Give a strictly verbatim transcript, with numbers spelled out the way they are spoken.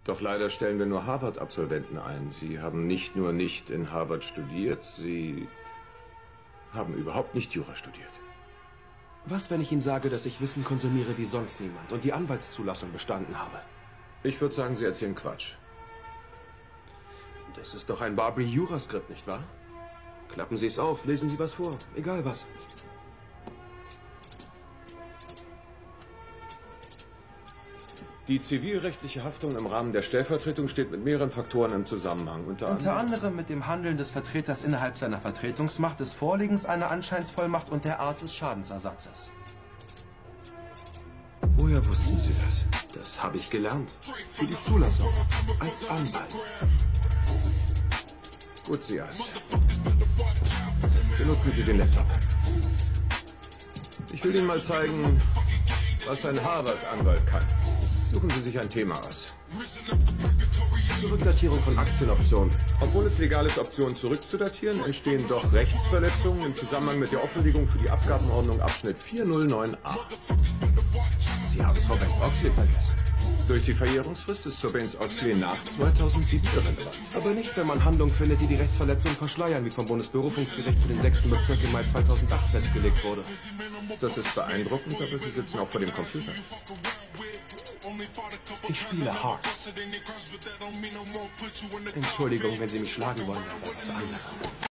Doch leider stellen wir nur Harvard-Absolventen ein. Sie haben nicht nur nicht in Harvard studiert, Sie haben überhaupt nicht Jura studiert. Was, wenn ich Ihnen sage, dass ich Wissen konsumiere wie sonst niemand und die Anwaltszulassung bestanden habe? Ich würde sagen, Sie erzählen Quatsch. Das ist doch ein Barbary-Jura-Skript, nicht wahr? Klappen Sie es auf, lesen Sie was vor, egal was. Die zivilrechtliche Haftung im Rahmen der Stellvertretung steht mit mehreren Faktoren im Zusammenhang. Unter, Unter anderem, anderem mit dem Handeln des Vertreters innerhalb seiner Vertretungsmacht, des Vorliegens einer Anscheinsvollmacht und der Art des Schadensersatzes. Woher wussten Sie das? Das habe ich gelernt. Für die Zulassung. Als Anwalt. Gut, Sias. Benutzen Sie den Laptop. Ich will Ihnen mal zeigen, was ein Harvard-Anwalt kann. Suchen Sie sich ein Thema aus. Zurückdatierung von Aktienoptionen. Obwohl es legal ist, Optionen zurückzudatieren, entstehen doch Rechtsverletzungen im Zusammenhang mit der Offenlegung für die Abgabenordnung Abschnitt vier null neun a. Sie haben Sarbanes-Oxley vergessen. Durch die Verjährungsfrist ist Sarbanes-Oxley nach zweitausendsieben irrelevant. Aber nicht, wenn man Handlungen findet, die die Rechtsverletzung verschleiern, wie vom Bundesberufungsgericht für den sechsten Bezirk im Mai zweitausendacht festgelegt wurde. Das ist beeindruckend, aber Sie sitzen auch vor dem Computer. Ich spiele Hearts. Entschuldigung, wenn Sie mich schlagen wollen, aber was anderes.